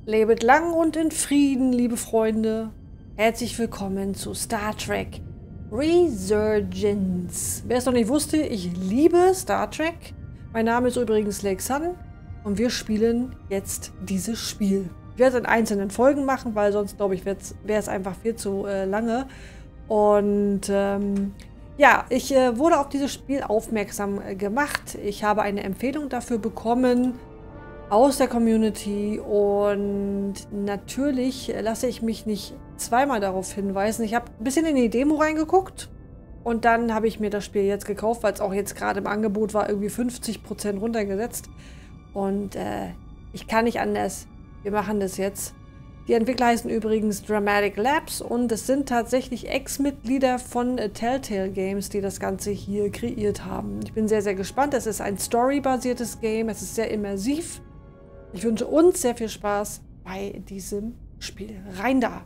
Lebet lang und in Frieden, liebe Freunde. Herzlich willkommen zu Star Trek Resurgence. Wer es noch nicht wusste, ich liebe Star Trek. Mein Name ist übrigens Lexan und wir spielen jetzt dieses Spiel. Ich werde es in einzelnen Folgen machen, weil sonst, glaube ich, wäre es einfach viel zu lange. Und ja, ich wurde auf dieses Spiel aufmerksam gemacht. Ich habe eine Empfehlung dafür bekommen aus der Community und natürlich lasse ich mich nicht zweimal darauf hinweisen. Ich habe ein bisschen in die Demo reingeguckt und dann habe ich mir das Spiel jetzt gekauft, weil es auch jetzt gerade im Angebot war, irgendwie 50% runtergesetzt. Und ich kann nicht anders. Wir machen das jetzt. Die Entwickler heißen übrigens Dramatic Labs und es sind tatsächlich Ex-Mitglieder von Telltale Games, die das Ganze hier kreiert haben. Ich bin sehr, sehr gespannt. Es ist ein storybasiertes Game. Es ist sehr immersiv. Ich wünsche uns sehr viel Spaß bei diesem Spiel. Rein da!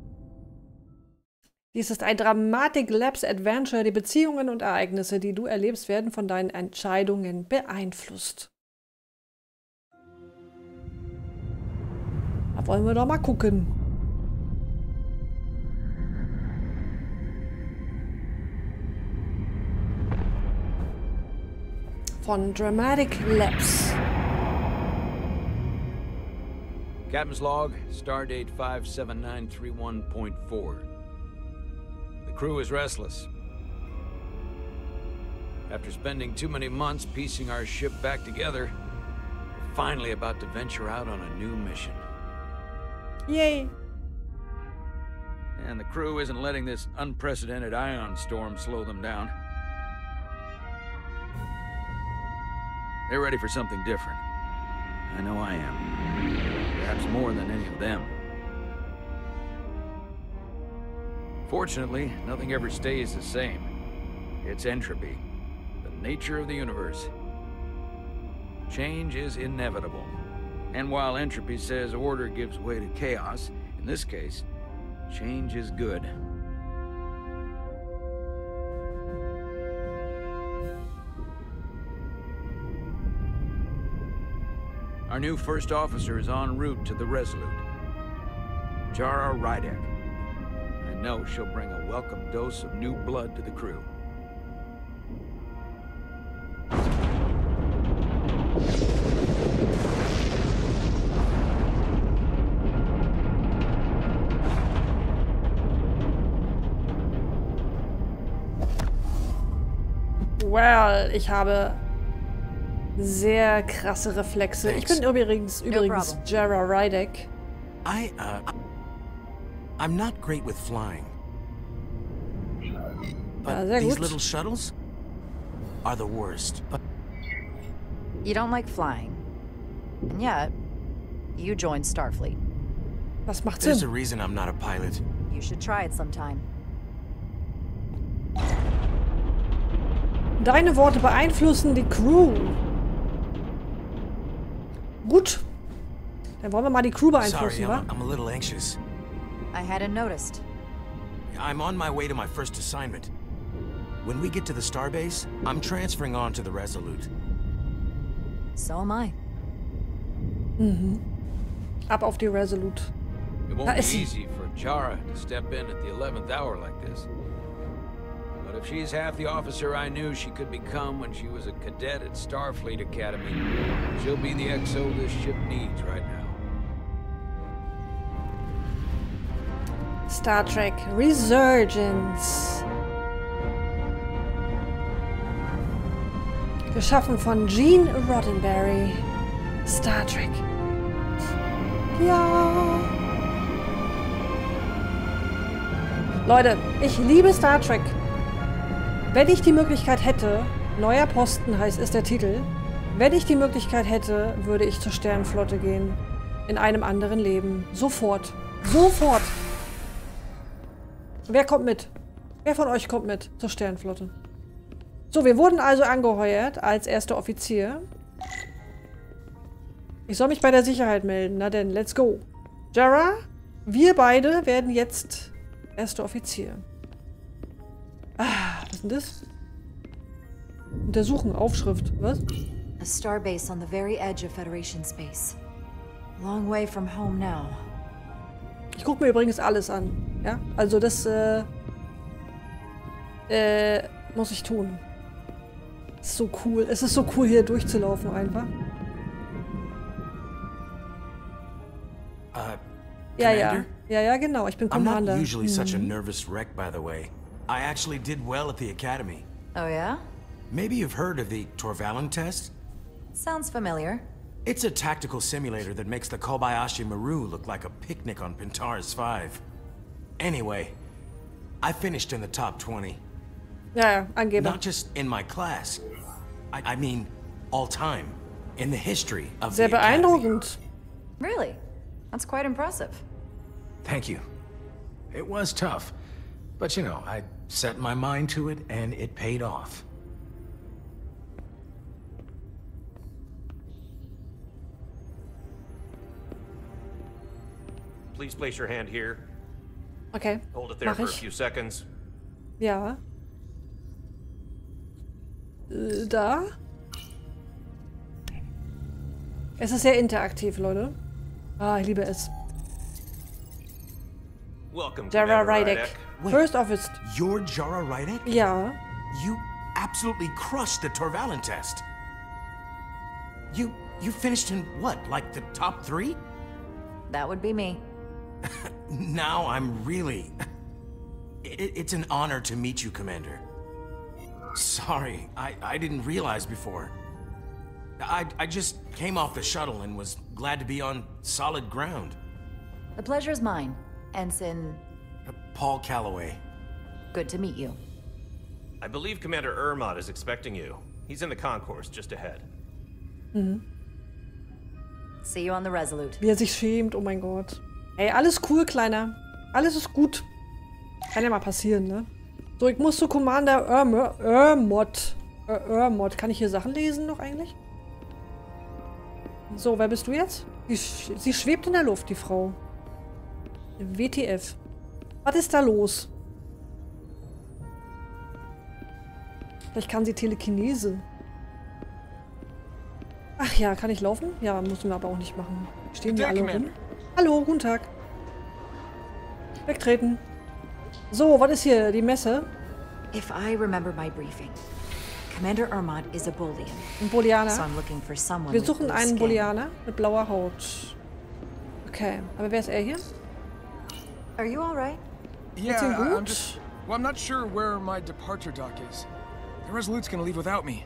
Dies ist ein Dramatic Labs Adventure. Die Beziehungen und Ereignisse, die du erlebst, werden von deinen Entscheidungen beeinflusst. Da wollen wir doch mal gucken. Von Dramatic Labs. Captain's log, stardate 57931.4. The crew is restless. After spending too many months piecing our ship back together, we're finally about to venture out on a new mission. Yay! And the crew isn't letting this unprecedented ion storm slow them down. They're ready for something different. I know I am. Perhaps more than any of them. Fortunately, nothing ever stays the same. It's entropy, the nature of the universe. Change is inevitable. And while entropy says order gives way to chaos, in this case, change is good. Our new first officer is en route to the Resolute. Jara Rydek. I know she'll bring a welcome dose of new blood to the crew. Well, ich habe sehr krasse Reflexe. Thanks. Ich bin übrigens Jara Rydek. I'm not great with flying. But sehr these gut. little shuttles are the worst. But You don't like flying. And yet, you joined Starfleet. Was macht there's a Sinn? reason I'm not a pilot. You should try it sometime. Deine Worte beeinflussen die Crew. Gut. Dann wollen wir mal die Crew beeinflussen, Sorry, wa? I'm a little anxious. I hadn't noticed. I'm on my way to my first assignment. When we get to the starbase, I'm transferring on to the Resolute. So am I. Ab auf die Resolute. It won't Da be ist sie. easy for Jara to step in at the 11th hour like this. But if she's half the officer I knew she could become when she was a cadet at Starfleet Academy, she'll be the XO this ship needs right now. Star Trek Resurgence. Geschaffen von Gene Roddenberry. Star Trek. Ja. Leute, ich liebe Star Trek. Wenn ich die Möglichkeit hätte, neuer Posten ist der Titel, wenn ich die Möglichkeit hätte, würde ich zur Sternenflotte gehen. In einem anderen Leben. Sofort. Sofort. Wer kommt mit? Wer von euch kommt mit zur Sternenflotte? So, wir wurden also angeheuert als erster Offizier. Ich soll mich bei der Sicherheit melden. Na denn, let's go. Jara, wir beide werden jetzt erster Offizier. Ah, was ist denn das? Untersuchen, Aufschrift. Was? A starbase on the very edge of Federation space. Long way from home now. Ich gucke mir übrigens alles an. Ja, also das muss ich tun. Ist so cool. Es ist so cool, hier durchzulaufen einfach. Commander? Ja, genau. Ich bin Commander. I'm not usually such a nervous wreck, by the way. I actually did well at the academy. Oh, yeah? Maybe you've heard of the Torvalen test? Sounds familiar. It's a tactical simulator that makes the Kobayashi Maru look like a picnic on Pintaris 5. Anyway, I finished in the top 20. Ja, Angeber. Not just in my class. I mean, all time. In the history of Sehr the academy. beeindruckend. Really? That's quite impressive. Thank you. It was tough. But you know, I set my mind to it and it paid off. Please place your hand here. Okay, Hold it there mach for a ich. few seconds. Ja. Da. Es ist sehr interaktiv, Leute. Ah, ich liebe es. Welcome, Jara Commander Rydek. Rydek. Wait. First Officer. You're Jara Rydek? Ja. You absolutely crushed the Torvalen test. You finished in what, like the top 3? That would be me. Now I'm really... It's an honor to meet you, Commander. Sorry, I didn't realize before. I just came off the shuttle and was glad to be on solid ground. The pleasure's mine, Ensign. Paul Calloway. Good to meet you. I believe Commander Ermot is expecting you. He's in the concourse just ahead. See you on the Resolute. Wie er sich schämt, oh mein Gott. Ey, alles cool, Kleiner. Alles ist gut. Kann ja mal passieren, ne? So, ich muss zu Commander Ermot. Ermot. Kann ich hier Sachen lesen noch eigentlich? So, wer bist du jetzt? Sie schwebt in der Luft, die Frau. WTF. Was ist da los? Vielleicht kann sie Telekinese. Ach ja, kann ich laufen? Ja, müssen wir aber auch nicht machen. Stehen die alle rum? Hallo, guten Tag. Wegtreten. So, was ist hier? Die Messe? If I remember my briefing, Commander Ermot is a Bolian, Ein so Bolianer. I'm looking for someone Wir with suchen blue einen skin. Bolianer mit blauer Haut. Okay, aber wer ist er hier? Are you alright? Geht's ihm I'm gut? just... Well, I'm not sure where my departure dock is. The Resolute's gonna leave without me.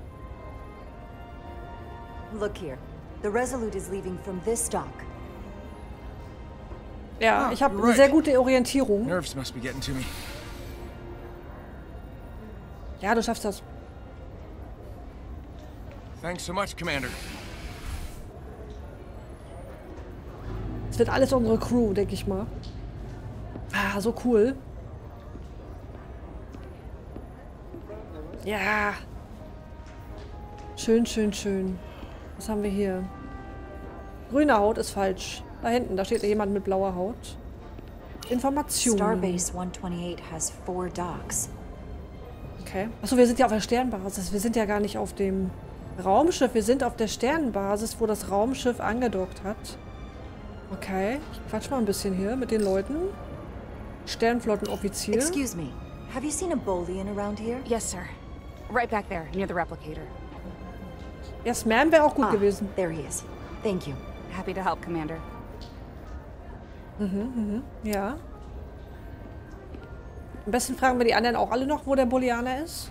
Look here. The Resolute is leaving from this dock. Ja, Ah, ich habe you're eine right. sehr gute Orientierung. Nerves must be getting to me. Ja, du schaffst das. Thanks so much, Commander. Es wird alles unsere Crew, denke ich mal. Ah, so cool. Ja. Schön, schön, schön. Was haben wir hier? Grüne Haut ist falsch. Da hinten, da steht jemand mit blauer Haut. Informationen. Starbase 128 has 4 docks. Okay. Achso, wir sind ja auf der Sternbasis. Wir sind ja gar nicht auf dem Raumschiff. Wir sind auf der Sternbasis, wo das Raumschiff angedockt hat. Okay. Ich quatsch mal ein bisschen hier mit den Leuten. Sternflottenoffizier. Excuse me. Have you seen a Bolian around here? Yes, sir. Right back there, near the replicator. Yes, ma'am, wäre auch gut gewesen. There he is. Thank you. Happy to help, Commander. Ja. Am besten fragen wir die anderen auch alle noch, wo der Bolianer ist.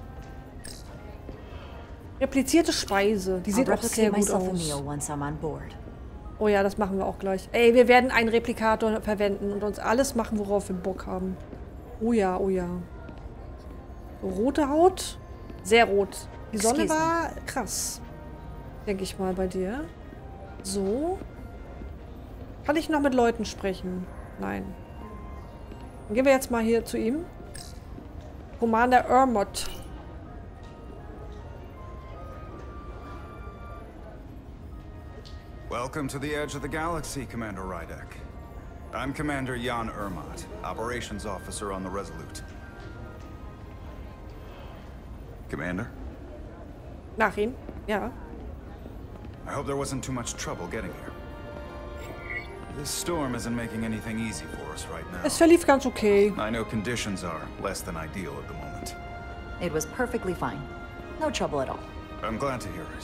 Replizierte Speise. Die I'll sieht auch sehr replicate gut myself a aus. meal once I'm on board. Oh ja, das machen wir auch gleich. Ey, wir werden einen Replikator verwenden und uns alles machen, worauf wir Bock haben. Oh ja, oh ja. So, rote Haut. Sehr rot. Die Sonne Excuse me. war krass. Denke ich mal bei dir. So. Kann ich noch mit Leuten sprechen? Nein. Dann gehen wir jetzt mal hier zu ihm. Commander Ermot. Welcome to the edge of the galaxy, Commander Rydek. I'm Commander Jan Ermot, Operations Officer on the Resolute. Commander, Nach ihm. Ja. I hope there wasn't too much trouble getting here. This storm isn't making anything easy for us right now. Es verlief ganz okay. I know conditions are less than ideal at the moment. It was perfectly fine. No trouble at all. I'm glad to hear it.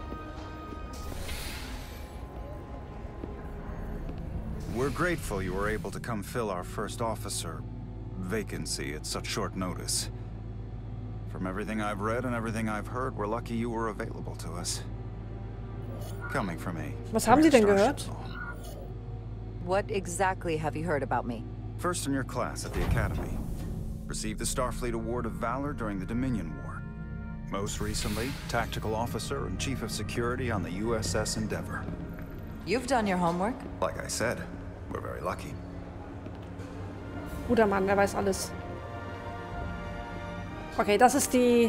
We're grateful you were able to come fill our first officer vacancy at such short notice. From everything I've read and everything I've heard, we're lucky you were available to us. Coming from a... Was haben Sie denn gehört? What exactly have you heard about me? First in your class at the Academy. Received the Starfleet Award of Valor during the Dominion War. Most recently, Tactical Officer and Chief of Security on the USS Endeavour. You've done your homework? Like I said, we're very lucky. Guter Mann, der weiß alles. Okay, das ist die...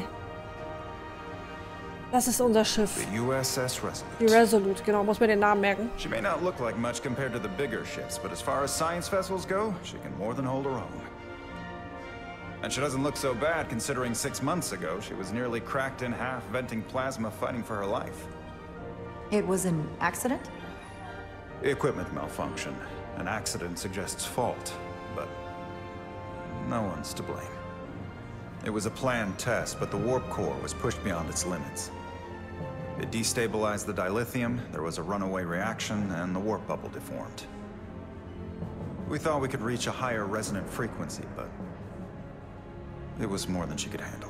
Das ist unser Schiff. The USS Resolute. Die Resolute, genau. Muss mir den Namen merken. She may not look like much compared to the bigger ships, but as far as science vessels go, she can more than hold her own. And she doesn't look so bad considering 6 months ago she was nearly cracked in half, venting plasma, fighting for her life. It was an accident? Equipment malfunction. An accident suggests fault, but no one's to blame. It was a planned test, but the warp core was pushed beyond its limits. It destabilized the dilithium, there was a runaway reaction, and the warp bubble deformed. We thought we could reach a higher resonant frequency, but it was more than she could handle.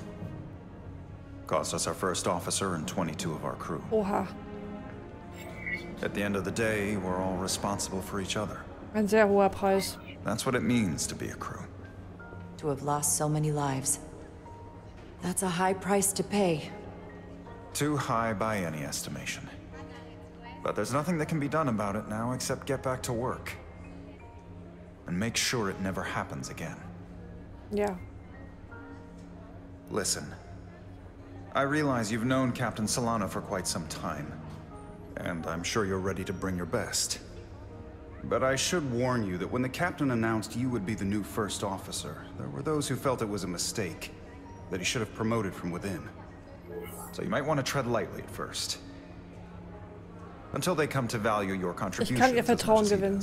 Cost us our first officer and 22 of our crew. Oha. At the end of the day, we're all responsible for each other. Ein sehr hoher Preis. That's what it means to be a crew. To have lost so many lives. That's a high price to pay. Too high by any estimation. But there's nothing that can be done about it now except get back to work. And make sure it never happens again. Ja. Listen. I realize you've known Captain Solano for quite some time. And I'm sure you're ready to bring your best. But I should warn you that when the captain announced you would be the new first officer, there were those who felt it was a mistake, that he should have promoted from within. So you might want to tread lightly at first. Until they come to value your contributions. Ich kann ihr Vertrauen gewinnen.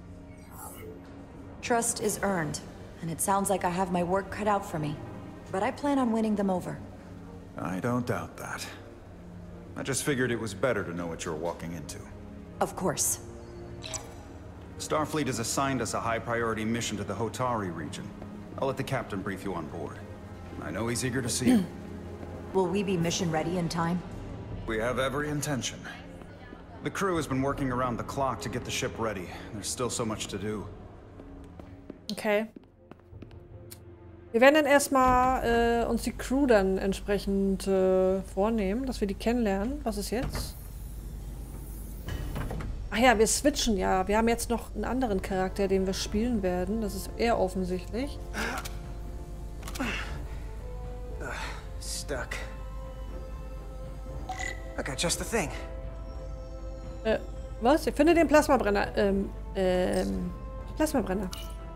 Trust is earned, and it sounds like I have my work cut out for me. But I plan on winning them over. I don't doubt that. I just figured it was better to know what you're walking into. Of course. Starfleet has assigned us a high-priority mission to the Hotari region. I'll let the captain brief you on board. I know he's eager to see you. Will we be mission ready in time? We have every intention. The crew has been working around the clock to get the ship ready. There's still so much to do. Okay. Wir werden dann erstmal uns die Crew dann entsprechend vornehmen, dass wir die kennenlernen. Was ist jetzt? Ach ja, wir switchen ja. Wir haben jetzt noch einen anderen Charakter, den wir spielen werden. Das ist eher offensichtlich. Stuck. I got just the thing. Was? Ich finde den Plasmabrenner. Plasmabrenner.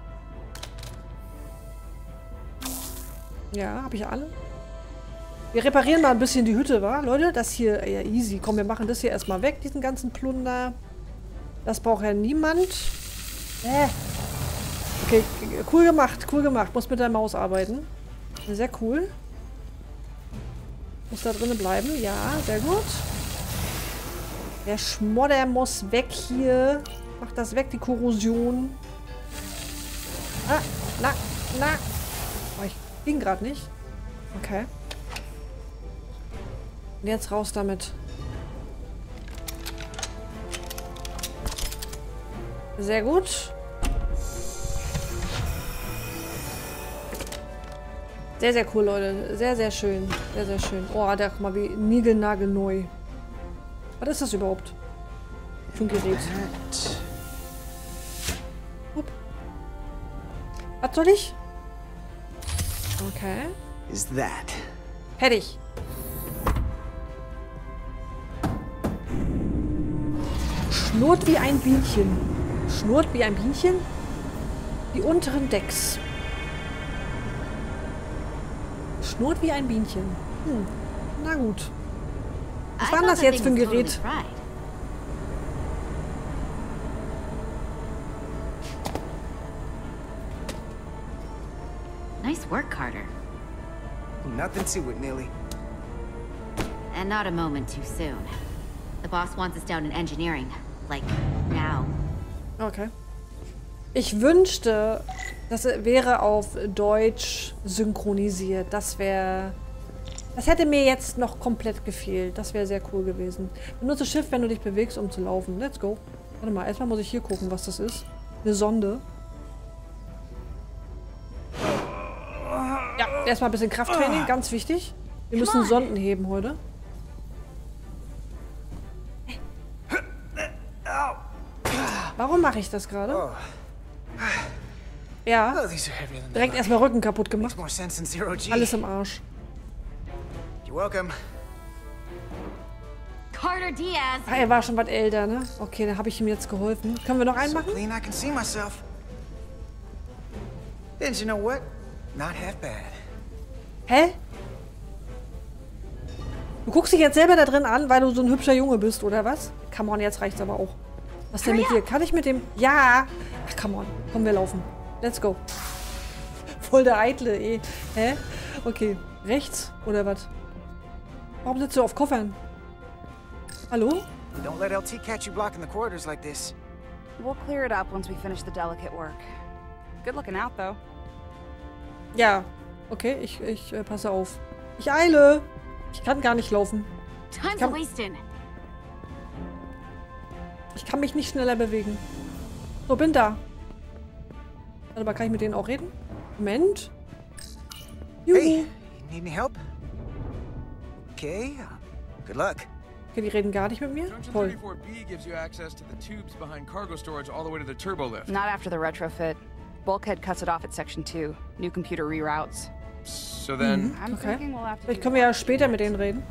Ja, habe ich alle. Wir reparieren mal ein bisschen die Hütte, wa? Leute, das hier, ja easy. Komm, wir machen das hier erstmal weg, diesen ganzen Plunder. Das braucht ja niemand. Okay, cool gemacht, cool gemacht. Muss mit der Maus arbeiten. Sehr cool. Muss da drinnen bleiben. Ja, sehr gut. Der Schmodder muss weg hier. Macht das weg, die Korrosion. Ah, na. Oh, ich ging gerade nicht. Okay. Und jetzt raus damit. Sehr gut. Sehr, sehr cool, Leute. Sehr, sehr schön. Sehr, sehr schön. Oh, der, guck mal, wie niegelnagelneu. Was ist das überhaupt? Für ein Gerät? Hup. Was soll ich? Okay. Is that? Hätte ich. Schnurrt wie ein Bienchen. Schnurrt wie ein Bienchen? Die unteren Decks. Schnurrt wie ein Bienchen. Na gut. Was war denn das jetzt für ein Gerät? Nice work, Carter. Nothing to it, Neely. And not a moment too soon. The boss wants us down in engineering. Like, now. Okay. Ich wünschte, das wäre auf Deutsch synchronisiert. Das hätte mir jetzt noch komplett gefehlt. Das wäre sehr cool gewesen. Benutze Shift, wenn du dich bewegst, um zu laufen. Let's go. Warte mal, erstmal muss ich hier gucken, was das ist. Eine Sonde. Ja, erstmal ein bisschen Krafttraining, ganz wichtig. Wir müssen Sonden heben heute. Warum mache ich das gerade? Ja. Direkt erstmal Rücken kaputt gemacht. Alles im Arsch. Carter Diaz. Ah, er war schon was älter, ne? Okay, dann habe ich ihm jetzt geholfen. Können wir noch einen machen? Didn't you know what? Not half bad. Hä? Du guckst dich jetzt selber da drin an, weil du so ein hübscher Junge bist, oder was? Come on, jetzt reicht's aber auch. Was denn mit dir? Kann ich mit dem... Ja! Ach, come on. Komm, wir laufen. Let's go. Voll der Eitle, eh. Hä? Okay. Rechts? Oder was? Warum sitzt du auf Koffern? Hallo? Don't let LT catch you blocking the corridors like this. We'll clear it up once we finish the delicate work. Good looking out, though. Ja. Okay, ich passe auf. Ich eile! Ich kann gar nicht laufen. Ich kann mich nicht schneller bewegen. So, bin da. Warte mal, kann ich mit denen auch reden? Moment. Juhu. Hey, you need any help? Okay, good luck. Okay, die reden gar nicht mit mir? Toll. Not after the retrofit. Bulkhead cuts it off at Section 2. New computer reroutes. So then... Okay. Vielleicht können wir ja später mit denen reden.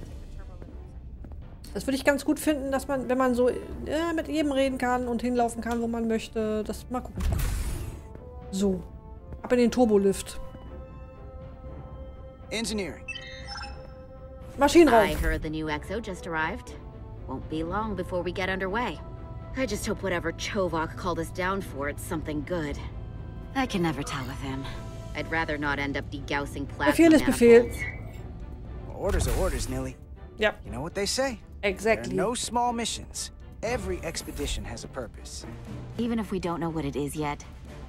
Das würde ich ganz gut finden, dass man, wenn man so mit jedem reden kann und hinlaufen kann, wo man möchte. Das mal gucken. So. Ab in den Turbolift. Engineering. Maschinenraum. I heard the new EXO just arrived. Won't be long before we get underway. I just hope whatever Chovak called us down for, it's something good. I can never tell with him. I'd rather not end up degaussing plasma Befehl ist Befehl. manifolds. Orders are orders, Neely. Yep. You know what they say? Exactly. There are no small missions. Every expedition has a purpose. Even if we don't know what it is yet.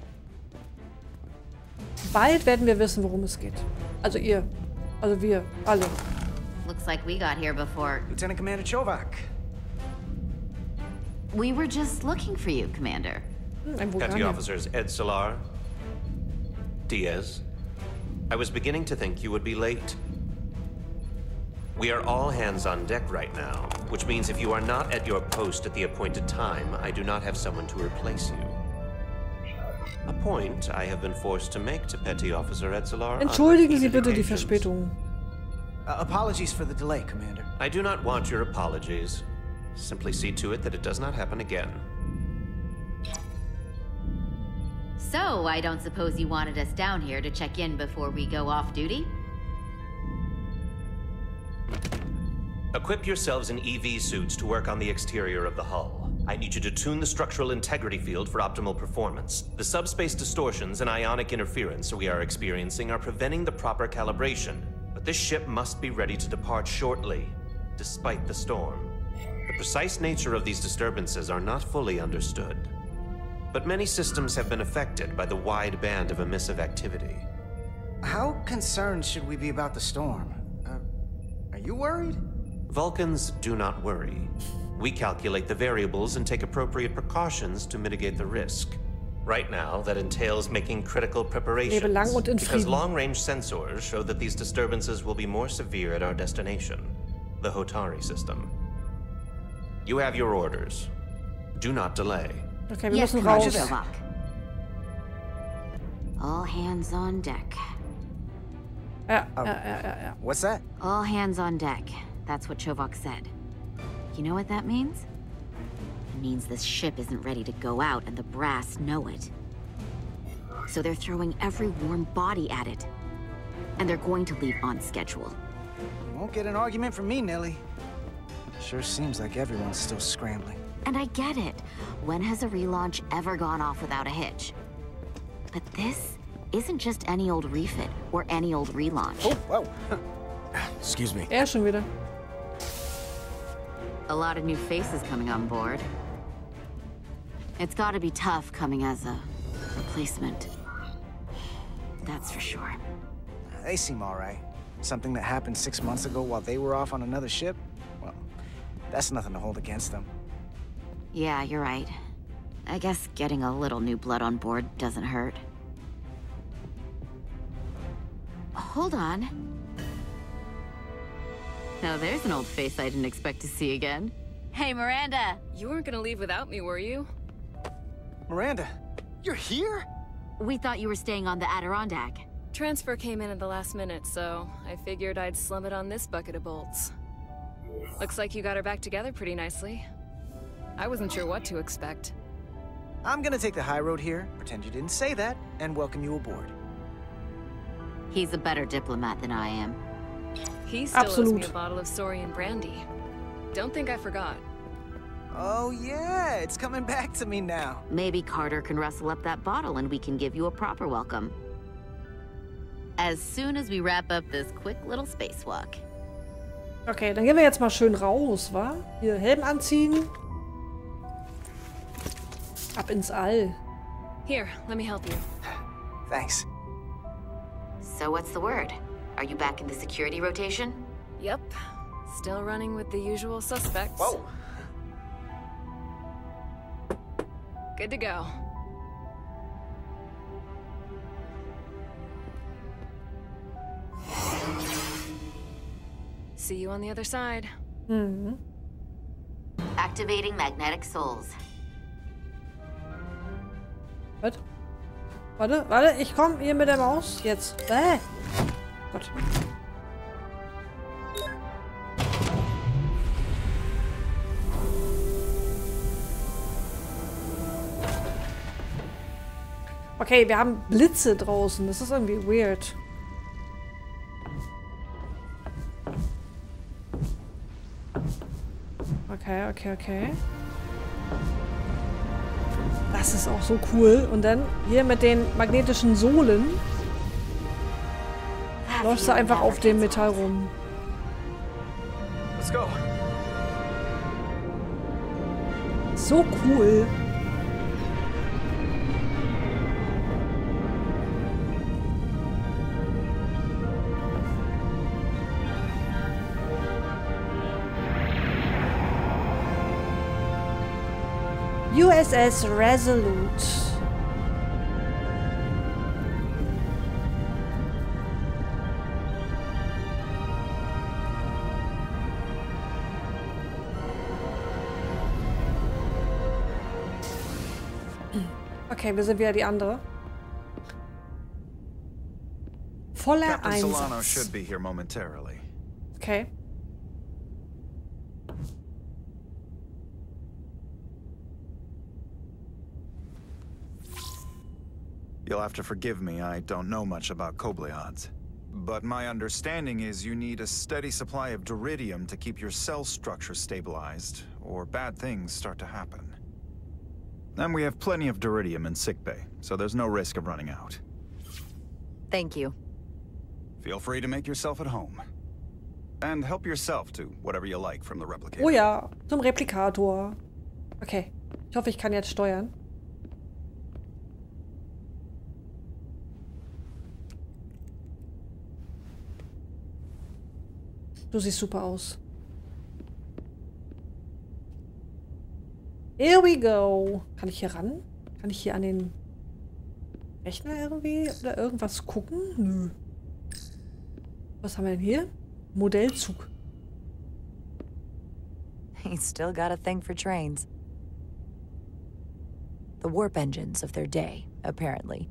Bald werden wir wissen, worum es geht. Also ihr. Also wir. Alle. Looks like we got here before. Lieutenant Commander Chovak. We were just looking for you, Commander. Petty Officers Ed Solar, Diaz. I was beginning to think you would be late. We are all hands on deck right now, which means if you are not at your post at the appointed time, I do not have someone to replace you. A point I have been forced to make to Petty Officer Ed Solar. Entschuldigen Sie bitte die Verspätung. Apologies for the delay, Commander. I do not want your apologies. Simply see to it that it does not happen again. So, I don't suppose you wanted us down here to check in before we go off duty? Equip yourselves in EV suits to work on the exterior of the hull. I need you to tune the structural integrity field for optimal performance. The subspace distortions and ionic interference we are experiencing are preventing the proper calibration. But this ship must be ready to depart shortly, despite the storm. The precise nature of these disturbances are not fully understood. But many systems have been affected by the wide band of emissive activity. How concerned should we be about the storm? Are you worried? Vulcans do not worry. We calculate the variables and take appropriate precautions to mitigate the risk. Right now, that entails making critical preparations, Lebe lang und in because Frieden. long-range sensors show that these disturbances will be more severe at our destination, the Hotari system. You have your orders. Do not delay. Okay, wir Yes, müssen Commander raus. Chovak. All hands on deck. Ja. What's that? All hands on deck. That's what Chovak said. You know what that means? It means this ship isn't ready to go out and the brass know it. So they're throwing every warm body at it. And they're going to leave on schedule. You won't get an argument from me, Nelly. Sure seems like everyone's still scrambling. And I get it. When has a relaunch ever gone off without a hitch? But this isn't just any old refit or any old relaunch. Oh, whoa. Excuse me. Schon wieder. A lot of new faces coming on board. It's gotta be tough coming as a replacement. That's for sure. They seem all right. Something that happened 6 months ago while they were off on another ship? Well, that's nothing to hold against them. Yeah, you're right. I guess getting a little new blood on board doesn't hurt. Hold on. Now there's an old face I didn't expect to see again. Hey, Miranda! You weren't gonna leave without me, were you? Miranda, you're here? We thought you were staying on the Adirondack. Transfer came in at the last minute, so I figured I'd slum it on this bucket of bolts. Looks like you got her back together pretty nicely. I wasn't sure what to expect. I'm gonna take the high road here, pretend you didn't say that, and welcome you aboard. He's a better diplomat than I am. He still owes me a bottle of Saurian brandy. Don't think I forgot. Oh yeah, it's coming back to me now. Maybe Carter can rustle up that bottle and we can give you a proper welcome. As soon as we wrap up this quick little spacewalk. Okay, dann gehen wir jetzt mal schön raus, wa? Hier, Helm anziehen. Ab ins All. Here, let me help you. Thanks. So what's the word? Are you back in the security rotation? Yep. Still running with the usual suspects. Whoa! Good to go. See you on the other side. Activating magnetic souls. Was? Warte, ich komme hier mit der Maus. Jetzt. Gott. Okay, wir haben Blitze draußen. Das ist irgendwie weird. Okay. Das ist auch so cool. Und dann hier mit den magnetischen Sohlen läufst du einfach auf dem Metall rum. Let's go. So cool. USS Resolute. Okay, wir sind wieder die andere. Voller Captain Solano Einsatz. should be here momentarily. Okay. You'll have to forgive me, I don't know much about Kobleods. But my understanding is you need a steady supply of duridium to keep your cell structure stabilized, or bad things start to happen. And we have plenty of duridium in sickbay, so there's no risk of running out. Thank you. Feel free to make yourself at home. And help yourself to whatever you like from the replicator. Oh ja, zum Replikator. Okay, ich hoffe, ich kann jetzt steuern. Du siehst super aus. Here we go. Kann ich hier ran? Kann ich hier an den Rechner irgendwie oder irgendwas gucken? Nö. Was haben wir denn hier? Modellzug. He's still got a thing for trains. The warp engines of their day, apparently.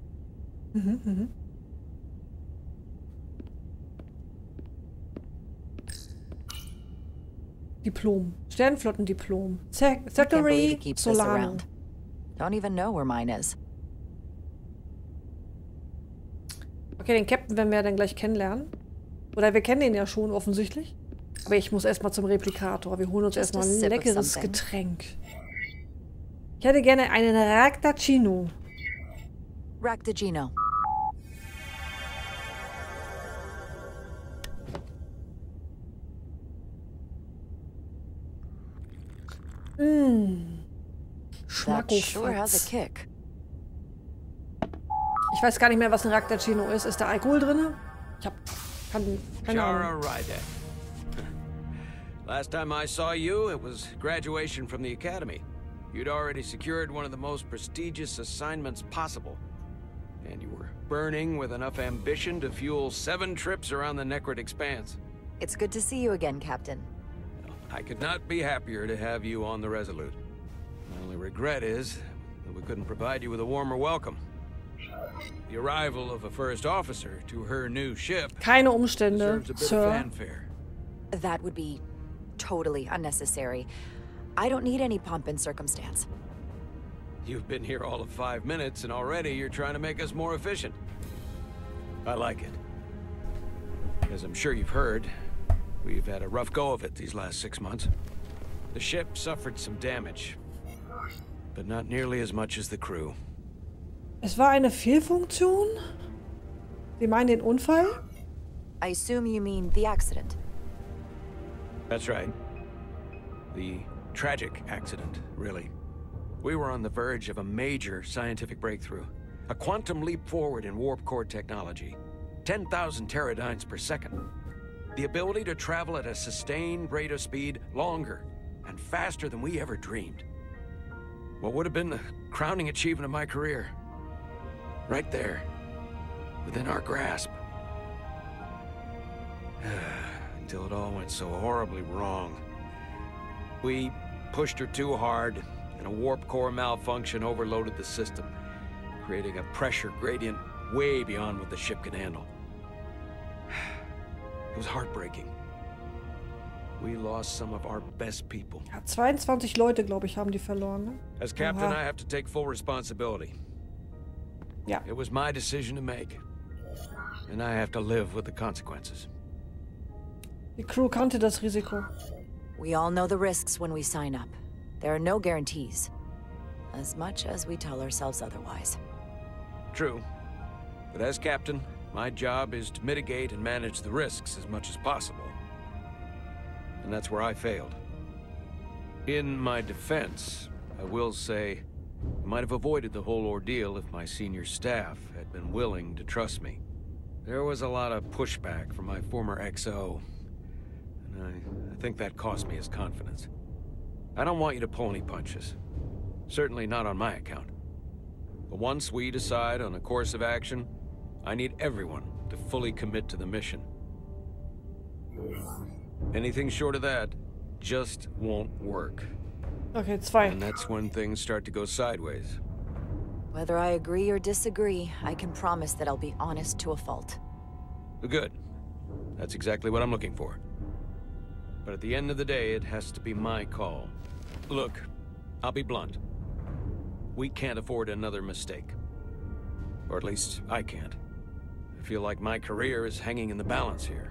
Diplom. Sternflottendiplom. Zachary Solano. Don't even know where mine is. Okay, den Captain werden wir dann gleich kennenlernen. Oder wir kennen ihn ja schon offensichtlich. Aber ich muss erstmal zum Replikator. Wir holen uns erstmal ein leckeres Getränk. Ich hätte gerne einen Raktacino. Raktacino. That sure has a kick. Ich weiß gar nicht mehr, was ein Raketchino ist. Ist da Alkohol drin? Ich hab keine Ahnung. Last time I saw you, it was graduation from the academy. You'd already secured one of the most prestigious assignments possible. And you were burning with enough ambition to fuel 7 trips around the Necrit Expanse. It's good to see you again, Captain. I could not be happier to have you on the Resolute. My only regret is that we couldn't provide you with a warmer welcome. The arrival of a first officer to her new ship Keine Umstände, deserves a bit Sir. of fanfare. That would be totally unnecessary. I don't need any pomp and circumstance. You've been here all of 5 minutes, and already you're trying to make us more efficient. I like it. As I'm sure you've heard, we've had a rough go of it these last 6 months. The ship suffered some damage, but not nearly as much as the crew. Es war eine Fehlfunktion? Sie meinen den Unfall? I assume you mean the accident. That's right. The tragic accident, really. We were on the verge of a major scientific breakthrough. A quantum leap forward in warp core technology. 10,000 teradynes per second. The ability to travel at a sustained rate of speed longer and faster than we ever dreamed. What would have been the crowning achievement of my career? Right there, within our grasp. Until it all went so horribly wrong. We pushed her too hard, and a warp core malfunction overloaded the system, creating a pressure gradient way beyond what the ship could handle. It was heartbreaking. We lost some of our best people. Ja, 22 Leute, glaube ich, haben die verloren. Ne? As captain, I have to take full responsibility. Ja. It was my decision to make, and I have to live with the consequences. Die Crew kannte das Risiko. We all know the risks when we sign up. There are no guarantees, as much as we tell ourselves otherwise. True. But as captain, my job is to mitigate and manage the risks as much as possible. And that's where I failed. In my defense, I will say, I might have avoided the whole ordeal if my senior staff had been willing to trust me. There was a lot of pushback from my former XO, and I think that cost me his confidence. I don't want you to pull any punches. Certainly not on my account. But once we decide on a course of action, I need everyone to fully commit to the mission. Anything short of that just won't work. Okay, 2. And that's when things start to go sideways. Whether I agree or disagree, I can promise that I'll be honest to a fault. Good. That's exactly what I'm looking for. But at the end of the day, it has to be my call. Look, I'll be blunt. We can't afford another mistake. Or at least, I can't. I feel like my career is hanging in the balance here.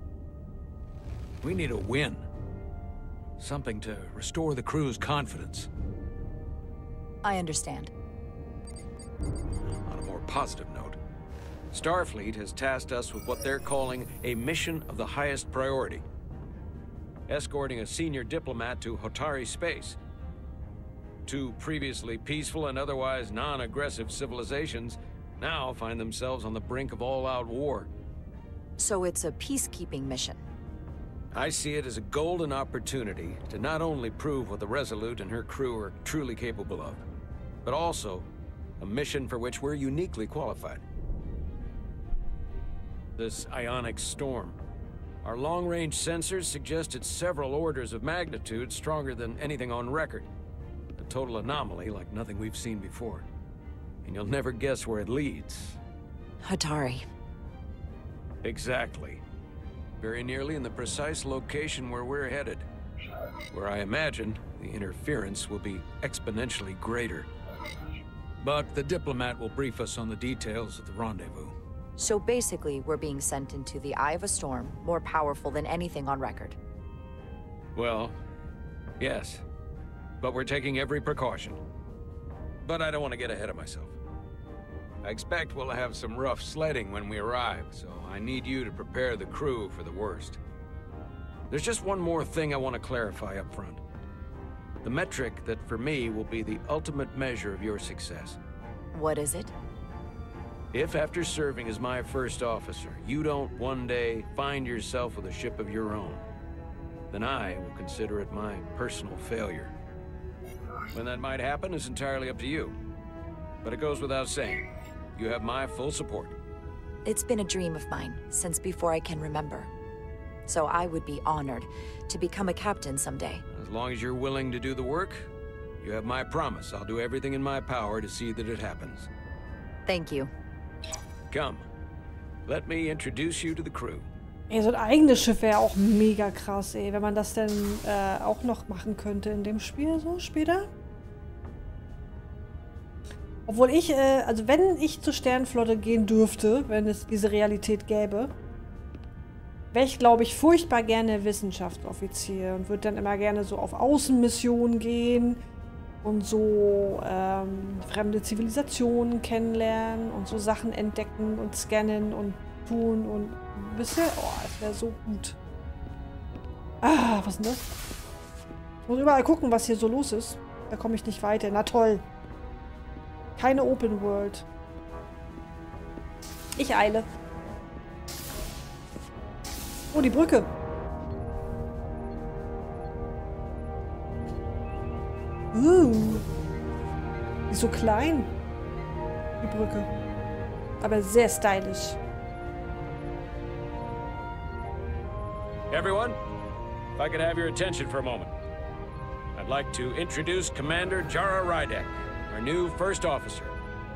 We need a win. Something to restore the crew's confidence. I understand. On a more positive note, Starfleet has tasked us with what they're calling a mission of the highest priority. Escorting a senior diplomat to Hotari space. 2 previously peaceful and otherwise non-aggressive civilizations now find themselves on the brink of all-out war. So it's a peacekeeping mission. I see it as a golden opportunity to not only prove what the Resolute and her crew are truly capable of, but also a mission for which we're uniquely qualified. This ionic storm. Our long-range sensors suggest it's several orders of magnitude stronger than anything on record. A total anomaly like nothing we've seen before. And you'll never guess where it leads. Hotari. Exactly. Very nearly in the precise location where we're headed. Where I imagine the interference will be exponentially greater. But the diplomat will brief us on the details at the rendezvous. So basically, we're being sent into the eye of a storm, more powerful than anything on record. Well, yes. But we're taking every precaution. But I don't want to get ahead of myself. I expect we'll have some rough sledding when we arrive, so I need you to prepare the crew for the worst. There's just one more thing I want to clarify up front. The metric that for me will be the ultimate measure of your success. What is it? If after serving as my first officer, you don't one day find yourself with a ship of your own, then I will consider it my personal failure. When that might happen is entirely up to you. But it goes without saying, you have my full support. It's been a dream of mine since before I can remember. So I would be honored to become a captain someday. As long as you're willing to do the work, you have my promise. I'll do everything in my power to see that it happens. Thank you. Come, let me introduce you to the crew. Ey, so ein eigenes Schiff wäre auch mega krass, ey, wenn man das denn auch noch machen könnte in dem Spiel so später. Obwohl ich, also wenn ich zur Sternenflotte gehen dürfte, wenn es diese Realität gäbe, wäre ich, glaube ich, furchtbar gerne Wissenschaftsoffizier und würde dann immer gerne so auf Außenmissionen gehen und so fremde Zivilisationen kennenlernen und so Sachen entdecken und scannen und tun und bisher, oh, das wäre so gut. Ah, was ist denn das? Ich muss überall gucken, was hier so los ist. Da komme ich nicht weiter. Na toll. Keine Open World. Ich eile. Oh, die Brücke. Die ist so klein. Die Brücke. Aber sehr stylisch. Everyone, if I could have your attention for a moment. I'd like to introduce Commander Jara Rydek, our new first officer.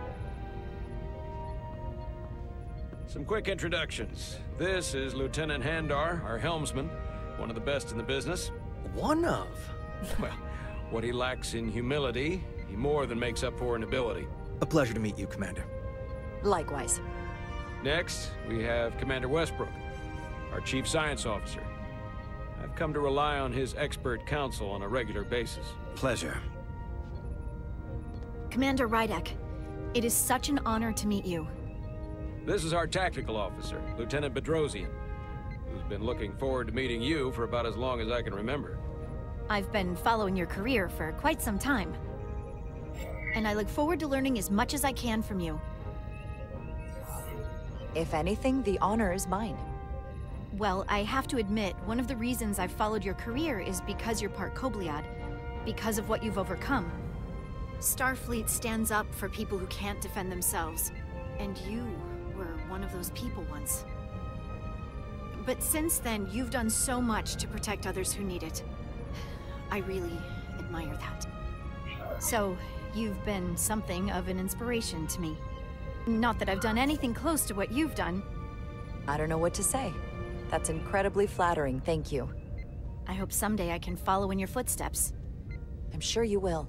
Some quick introductions. This is Lieutenant Handar, our helmsman, one of the best in the business. One of? Well, what he lacks in humility, he more than makes up for in ability. A pleasure to meet you, Commander. Likewise. Next, we have Commander Westbrook, our Chief Science Officer. I've come to rely on his expert counsel on a regular basis. Pleasure. Commander Rydek, it is such an honor to meet you. This is our tactical officer, Lieutenant Bedrosian, who's been looking forward to meeting you for about as long as I can remember. I've been following your career for quite some time. And I look forward to learning as much as I can from you. If anything, the honor is mine. Well, I have to admit, one of the reasons I've followed your career is because you're part Kobliad, because of what you've overcome. Starfleet stands up for people who can't defend themselves, and you were one of those people once. But since then, you've done so much to protect others who need it. I really admire that. So, you've been something of an inspiration to me. Not that I've done anything close to what you've done. I don't know what to say. That's incredibly flattering, thank you. I hope someday I can follow in your footsteps. I'm sure you will.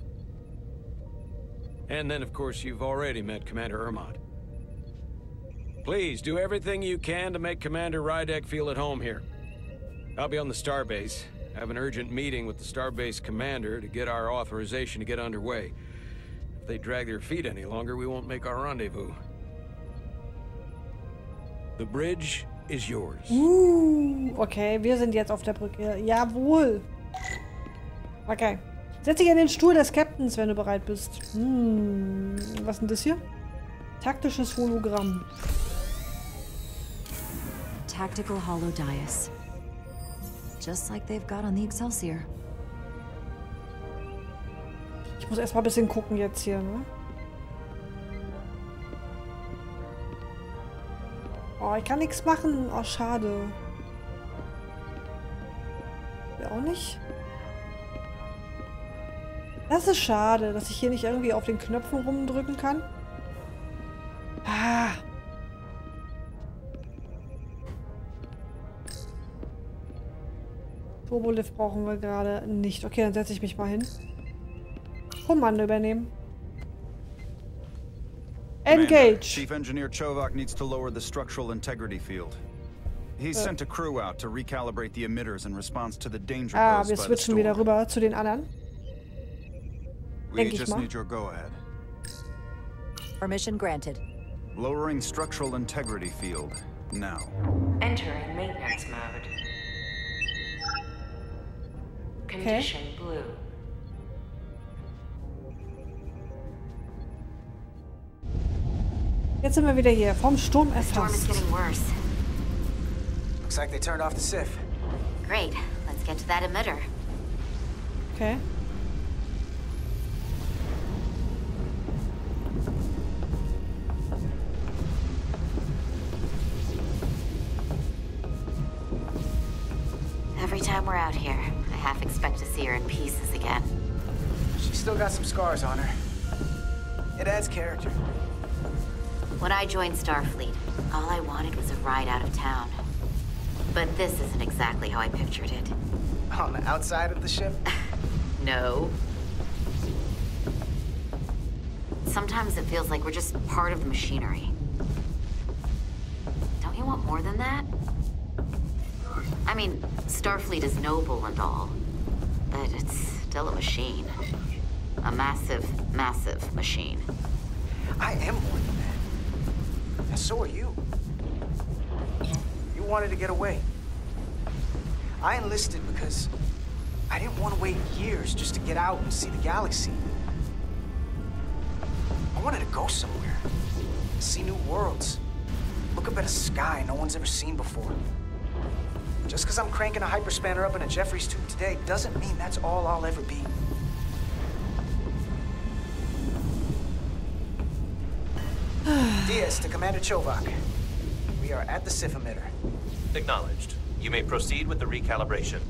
And then, of course, you've already met Commander Ermont. Please, do everything you can to make Commander Rydek feel at home here. I'll be on the starbase. I have an urgent meeting with the starbase commander to get our authorization to get underway. If they drag their feet any longer, we won't make our rendezvous. The bridge is yours. Okay, wir sind jetzt auf der Brücke. Jawohl. Okay. Setz dich in den Stuhl des Captains, wenn du bereit bist. Was ist denn das hier? Taktisches Hologramm. Tactical holodias. Just like they've got on the Excelsior. Ich muss erstmal ein bisschen gucken jetzt hier, ne? Oh, ich kann nichts machen. Oh, schade. Ja, auch nicht. Das ist schade, dass ich hier nicht irgendwie auf den Knöpfen rumdrücken kann. Ah. Turbolift brauchen wir gerade nicht. Okay, dann setze ich mich mal hin. Kommando übernehmen. Engage. Chief Engineer Chovak needs to lower the structural integrity field. He's sent a crew out to recalibrate the emitters in response to the danger posed wir by the switchen wieder rüber zu den anderen. We just need your go-ahead. Permission granted. Lowering structural integrity field now. Entering maintenance mode. Condition blue. Jetzt sind wir wieder hier, vom Sturm erfasst. Looks like they turned off the SIF. Great. Let's get to that emitter. Okay. Every time we're out here, I half expect to see her in pieces again. She's still got some scars on her. It adds character. When I joined Starfleet, all I wanted was a ride out of town. But this isn't exactly how I pictured it. On the outside of the ship? No. Sometimes it feels like we're just part of the machinery. Don't you want more than that? I mean, Starfleet is noble and all, but it's still a machine. A massive, massive machine. I am more than that. And so are you. You wanted to get away. I enlisted because I didn't want to wait years just to get out and see the galaxy. I wanted to go somewhere. See new worlds. Look up at a sky no one's ever seen before. Just because I'm cranking a hyperspanner up in a Jeffries tube today doesn't mean that's all I'll ever be. Diaz to Commander Chovak. We are at the SIF emitter. Acknowledged. You may proceed with the recalibration.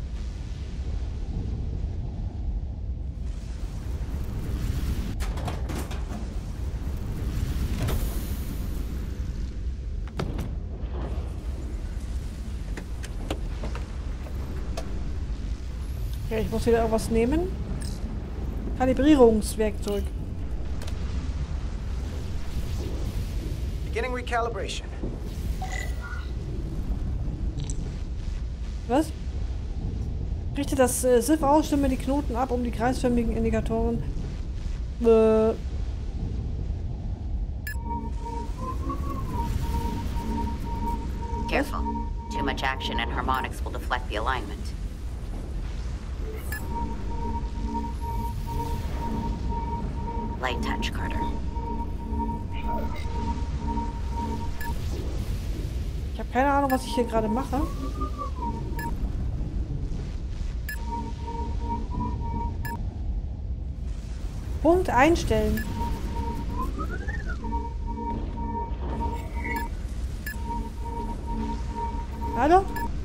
Okay, ich muss wieder irgendwas nehmen. Kalibrierungswerkzeug. Beginning recalibration. Was? Richte das SIF aus, stimme die Knoten ab, um die kreisförmigen Indikatoren. Careful. Too much action and harmonics will deflect the alignment. Light touch, Carter. Ich habe keine Ahnung, was ich hier gerade mache. Punkt einstellen. Hallo?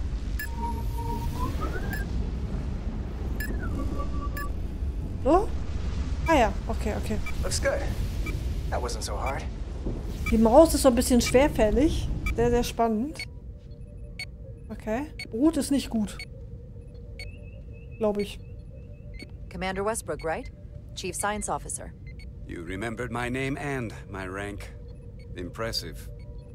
So? Ah ja, okay, okay. Looks good. That wasn't so hard. Die Maus ist so ein bisschen schwerfällig. Sehr, sehr spannend. Okay. Rot ist nicht gut. Glaube ich. Commander Westbrook, right? Chief Science Officer. You remembered my name and my rank. Impressive.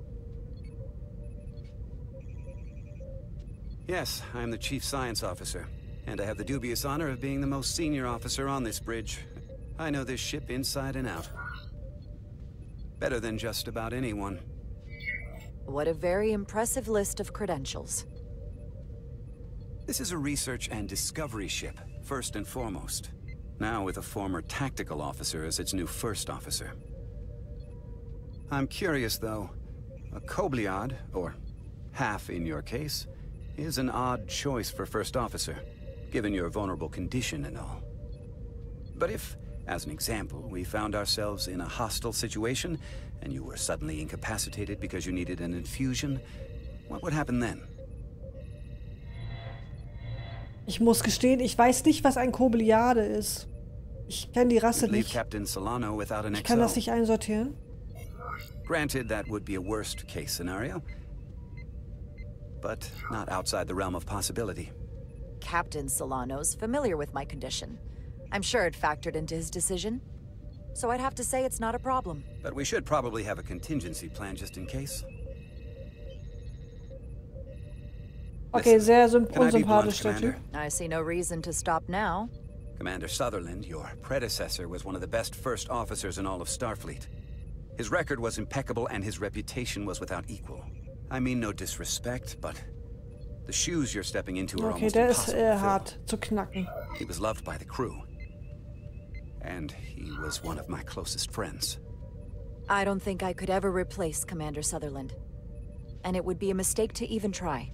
Yes, I'm the Chief Science Officer, and I have the dubious honor of being the most senior officer on this bridge. I know this ship inside and out. Better than just about anyone. What a very impressive list of credentials. This is a research and discovery ship, first and foremost. Now with a former tactical officer as its new first officer. I'm curious, though. A Kobliad, or half in your case, is an odd choice for first officer, given your vulnerable condition and all. But if, as an example, we found ourselves in a hostile situation, and you were suddenly incapacitated because you needed an infusion, what would happen then? Ich muss gestehen, ich weiß nicht, was ein Kobliade ist. Ich kenne die Rasse nicht. Captain Solano without an Ich kann das nicht einsortieren. Granted, that would be a worst-case scenario, but not outside the realm of possibility. Captain Solano's familiar with my condition. I'm sure it factored into his decision. So I'd have to say it's not a problem. But we should probably have a contingency plan just in case. Okay, sehr unsympathisch, der Typ. I see no reason to stop now. Commander Sutherland, your predecessor, was one of the best first officers in all of Starfleet. His record was impeccable and his reputation was without equal. I mean no disrespect, but the shoes you're stepping into are almost impossible to fill. Hart zu knacken. He was loved by the crew. And he was one of my closest friends. I don't think I could ever replace Commander Sutherland. And it would be a mistake to even try.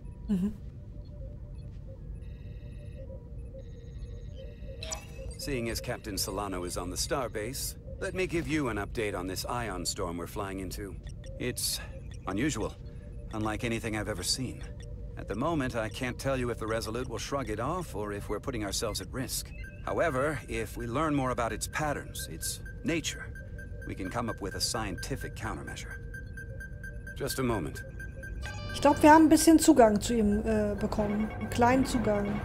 Seeing as Captain Solano is on the starbase, let me give you an update on this ion storm we're flying into. It's unusual, unlike anything I've ever seen. At the moment, I can't tell you if the Resolute will shrug it off or if we're putting ourselves at risk. However, if we learn more about its patterns, its nature, we can come up with a scientific countermeasure. Just a moment. Ich glaube, wir haben ein bisschen Zugang zu ihm bekommen. Einen kleinen Zugang.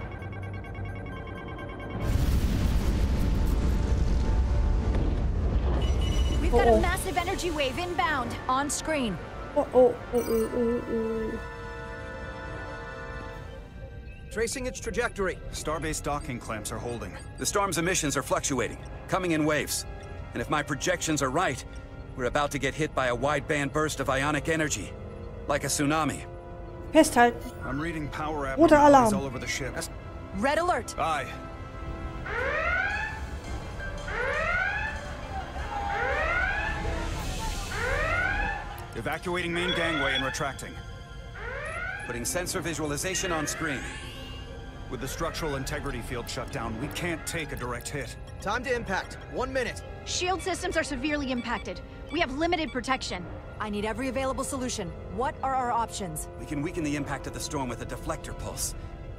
We've got a massive energy wave inbound. On screen. Oh. Tracing its trajectory. Starbase docking clamps are holding. The storm's emissions are fluctuating, coming in waves. And if my projections are right, we're about to get hit by a wideband burst of ionic energy. Like a tsunami. Festhalten. I'm reading power Roter abnormalities Alarm. all over the ship. Red alert. Aye. Evacuating main gangway and retracting. Putting sensor visualization on screen. With the structural integrity field shut down, we can't take a direct hit. Time to impact. 1 minute. Shield systems are severely impacted. We have limited protection. I need every available solution. What are our options? We can weaken the impact of the storm with a deflector pulse.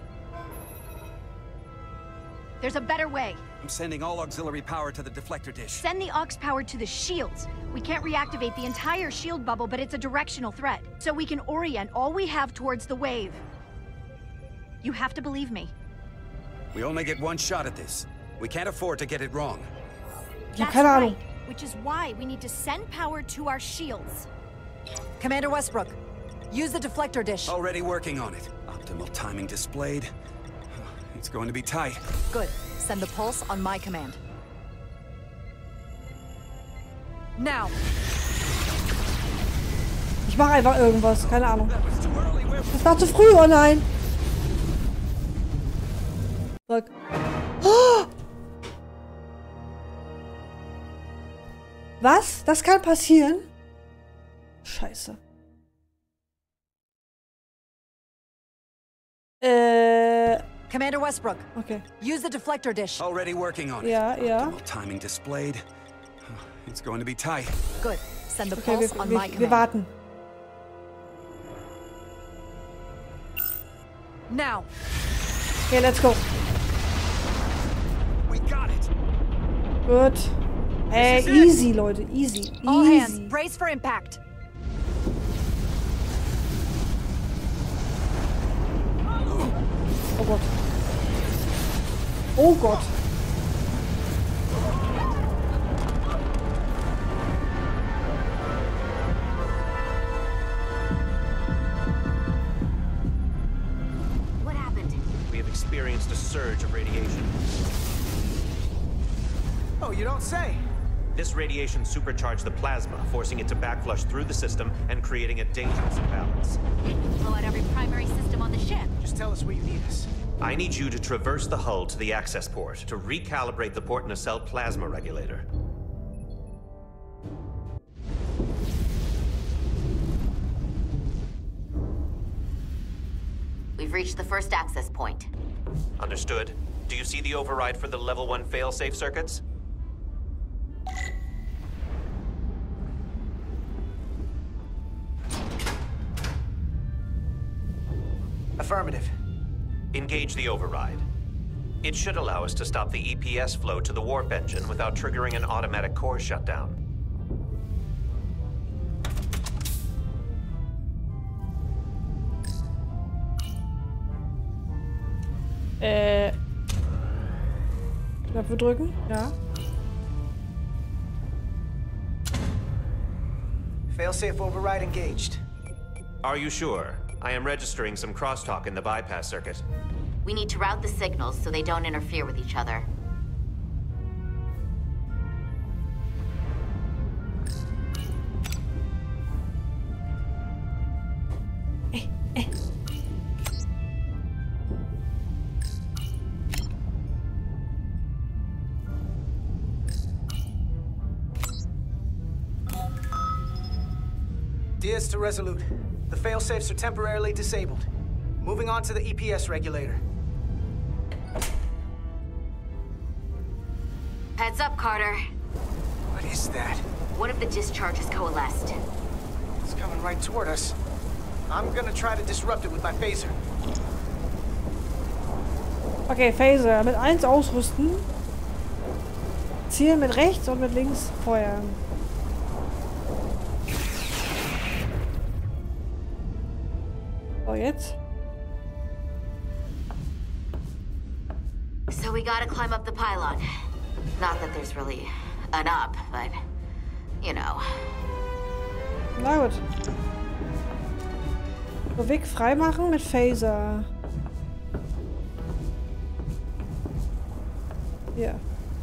There's a better way. I'm sending all auxiliary power to the deflector dish. Send the aux power to the shields. We can't reactivate the entire shield bubble, but it's a directional threat. So we can orient all we have towards the wave. You have to believe me. We only get one shot at this. We can't afford to get it wrong. That's right, which is why we need to send power to our shields. Commander Westbrook, use the deflector dish. Already working on it. Optimal timing displayed. It's going to be tight. Good. Send the pulse on my command. Now. Ich mache einfach irgendwas. Keine Ahnung. Das war zu früh. Oh nein. Fuck. Oh! Was? Das kann passieren? Scheiße. Commander Westbrook. Okay. Use the deflector dish. Already working on it. Ja. Optimal timing displayed. It's going to be tight. Good. Send the pulse on my command. Wir warten. Now. Okay, let's go. We got it. Gut. Hey, easy, Leute. Easy. All hands, brace for impact. Oh Gott. Oh Gott. What happened? We have experienced a surge of radiation. Oh, you don't say. This radiation supercharged the plasma, forcing it to backflush through the system and creating a dangerous imbalance. Blow out every primary system on the ship. Just tell us where you need us. I need you to traverse the hull to the access port to recalibrate the port nacelle plasma regulator. We've reached the first access point. Understood. Do you see the override for the level 1 failsafe circuits? Affirmative. Engage the override. It should allow us to stop the EPS flow to the warp engine without triggering an automatic core shutdown. Knöpfe drücken, ja. Failsafe override engaged. Are you sure? I am registering some crosstalk in the bypass circuit. We need to route the signals so they don't interfere with each other. Diaz to Resolute. The failsafes are temporarily disabled. Moving on to the EPS regulator. Heads up, Carter. What is that? One of the discharges coalesced. It's coming right toward us. I'm gonna try to disrupt it with my phaser. Okay, Phaser. Mit 1 ausrüsten. Zielen mit rechts und mit links feuern. So, jetzt. So we gotta climb up the pylon. Not that there's really an up, but, you know. Na gut. So, Weg freimachen mit Phaser. Hier.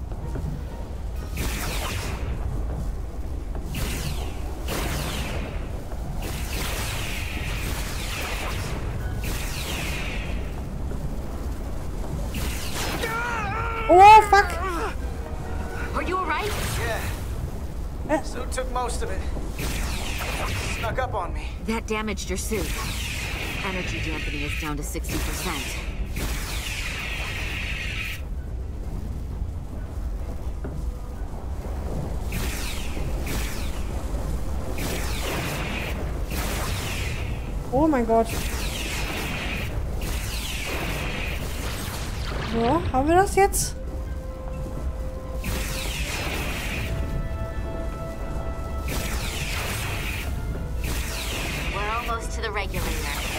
Oh, fuck! Are you alright? Yeah. Suit took most of it. Snuck up on me. That damaged your suit. Energy dampening is down to 60%. Oh mein Gott. So, haben wir das jetzt? We're almost to the regulator.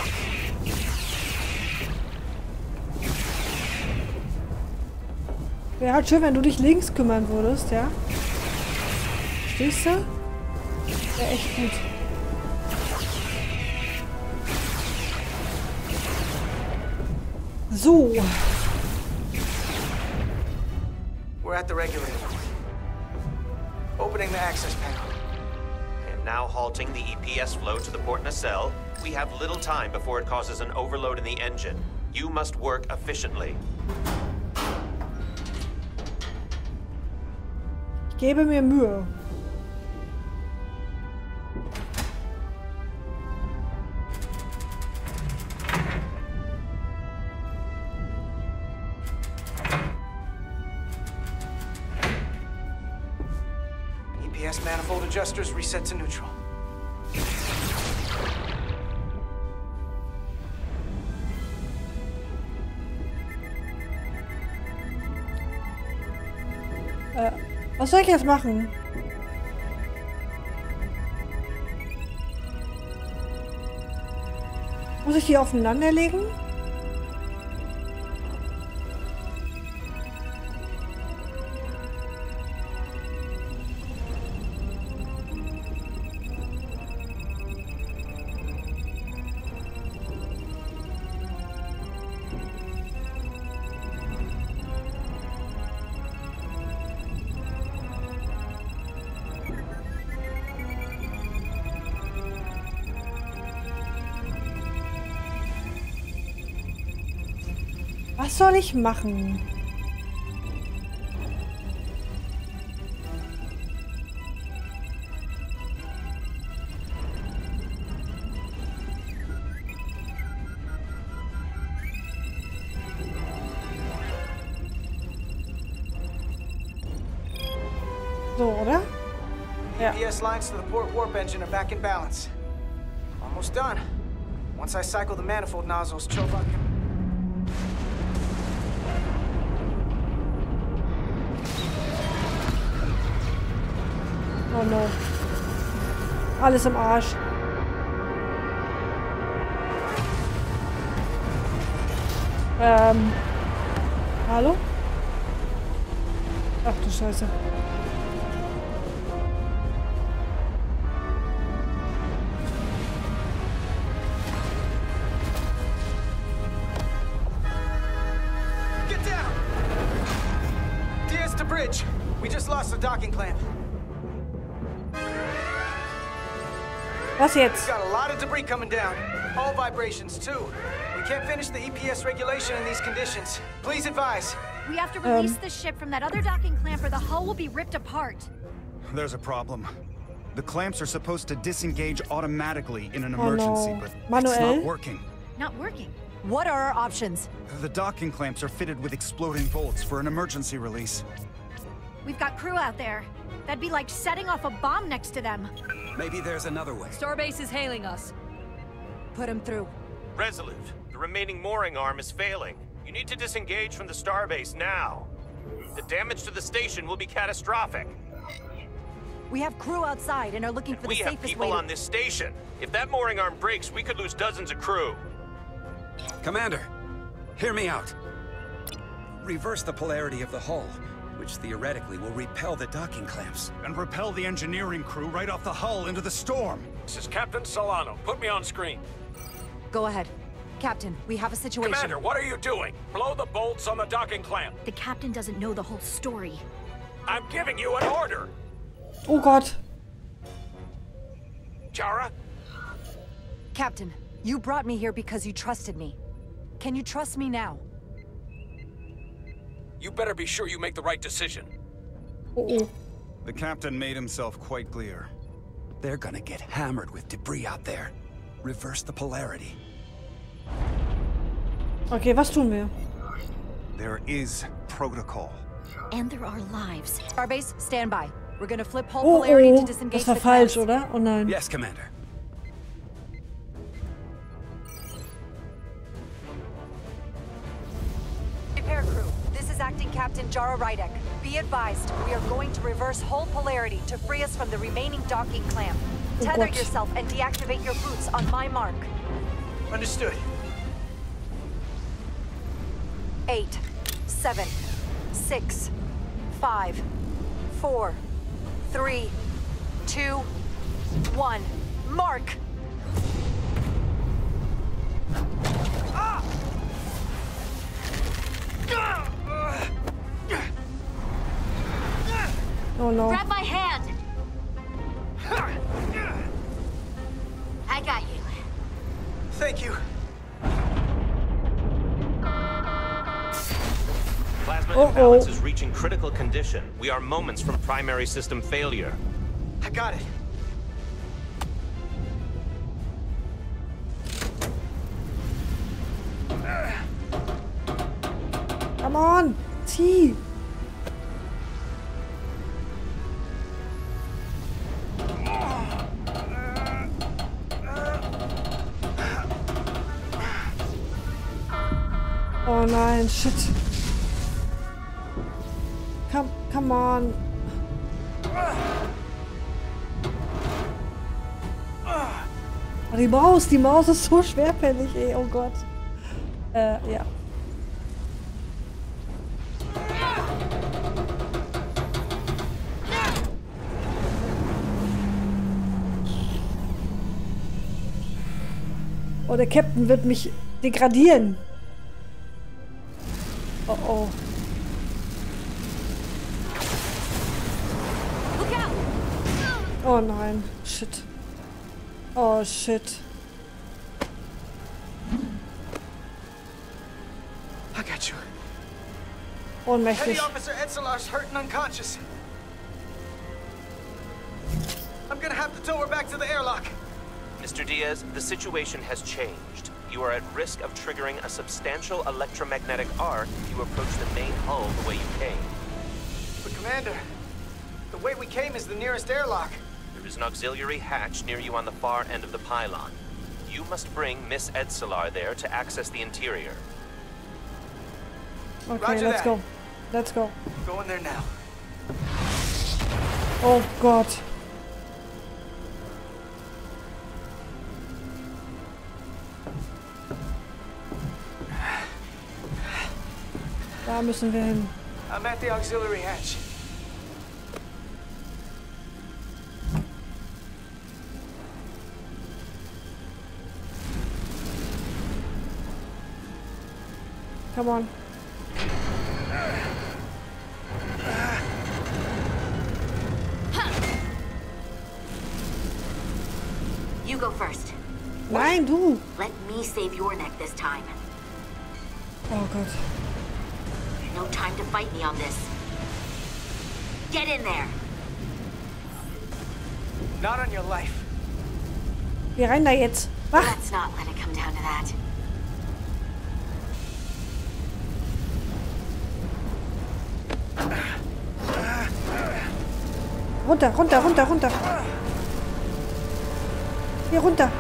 Wäre halt schön, wenn du dich links kümmern würdest, ja? Stehst du? Wäre echt gut. So. We're at the regulator. Opening the access panel. And now halting the EPS flow to the port nacelle. We have little time before it causes an overload in the engine. You must work efficiently. Ich gebe mir Mühe. EPS manifold adjusters reset to neutral. Was soll ich jetzt machen? Muss ich die aufeinander legen? Was soll ich machen? So, oder? Ja. EPS lines to the port warp engine are back in balance. Almost done. Once I cycle the manifold nozzles, Chobot can... Oh no. Alles im Arsch. Hallo? Ach du Scheiße. Get down! Diaz to bridge. We just lost the docking clamp. Was jetzt? We've got a lot of debris coming down. All vibrations, too. We can't finish the EPS regulation in these conditions. Please advise. We have to release the ship from that other docking clamp or the hull will be ripped apart. There's a problem. The clamps are supposed to disengage automatically in an emergency, but Manuel? it's not working. Not working. What are our options? The docking clamps are fitted with exploding bolts for an emergency release. We've got crew out there. That'd be like setting off a bomb next to them. Maybe there's another way. Starbase is hailing us. Put him through. Resolute, the remaining mooring arm is failing. You need to disengage from the starbase now. The damage to the station will be catastrophic. We have crew outside and are looking for the safest way. We have people on this station. If that mooring arm breaks, we could lose dozens of crew. Commander, hear me out. Reverse the polarity of the hull, which theoretically will repel the docking clamps. And repel the engineering crew right off the hull into the storm. This is Captain Solano. Put me on screen. Go ahead. Captain, we have a situation. Commander, what are you doing? Blow the bolts on the docking clamp. The captain doesn't know the whole story. I'm giving you an order. Oh Gott. Jara? Captain, you brought me here because you trusted me. Can you trust me now? You better be sure you make the right decision. The captain made himself quite clear. They're gonna get hammered with debris out there. Reverse the polarity. Okay, was tun wir? There is protocol. And there are lives. Starbase, stand by. We're gonna flip hull polarity to disengage das war the falsch, clamps. oder? Oh nein. Yes, Commander. Repair crew, this is Acting Captain Jara Rydek. Be advised, we are going to reverse hull polarity to free us from the remaining docking clamp. Tether yourself and deactivate your boots on my mark. Understood. 8, 7, 6, 5, 4, 3, 2, 1. Mark! Oh no. Grab my hand! I got you. Thank you. Plasma imbalance is reaching critical condition. We are moments from primary system failure. I got it. Come on, zieh. Oh nein, shit. Come on. Oh, die Maus ist so schwerfällig, ey, oh Gott. Ja. Oh, der Captain wird mich degradieren. Oh oh. Oh nein. Shit. Oh shit. I got you. Ohnmächtig. Petty Officer Etzelar's hurt and unconscious. I'm gonna have to tow her back to the airlock. Mr. Diaz, the situation has changed. You are at risk of triggering a substantial electromagnetic arc if you approach the main hull the way you came. But Commander, the way we came is the nearest airlock. There is an auxiliary hatch near you on the far end of the pylon. You must bring Miss Etzelar there to access the interior. Okay, Roger let's that. go. Let's go. Go in there now. Oh Gott. Da müssen wir hin. I'm at the auxiliary hatch. Come on. You go first. Nein, du. Let me save your neck this time. Oh Gott. No time to fight me on this. Get in there. Not on your life. Geh rein da jetzt. Wach! Let's not let it come down to that. Runter, runter, runter, runter. Hier runter.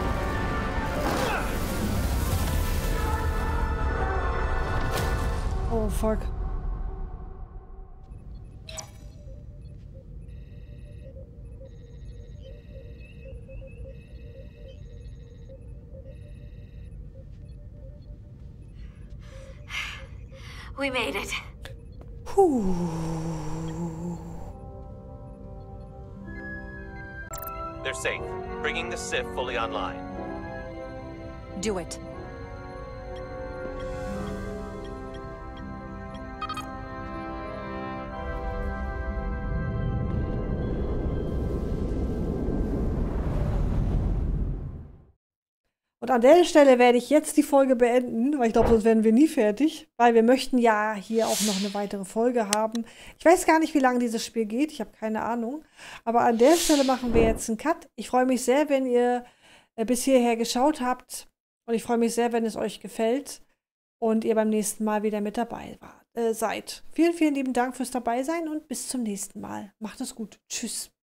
Oh, fuck. We made it. They're safe, bringing the SIF fully online. Do it. Und an der Stelle werde ich jetzt die Folge beenden, weil ich glaube, sonst werden wir nie fertig. Weil wir möchten ja hier auch noch eine weitere Folge haben. Ich weiß gar nicht, wie lange dieses Spiel geht. Ich habe keine Ahnung. Aber an der Stelle machen wir jetzt einen Cut. Ich freue mich sehr, wenn ihr bis hierher geschaut habt. Und ich freue mich sehr, wenn es euch gefällt. Und ihr beim nächsten Mal wieder mit dabei seid. Vielen, vielen lieben Dank fürs Dabeisein und bis zum nächsten Mal. Macht es gut. Tschüss.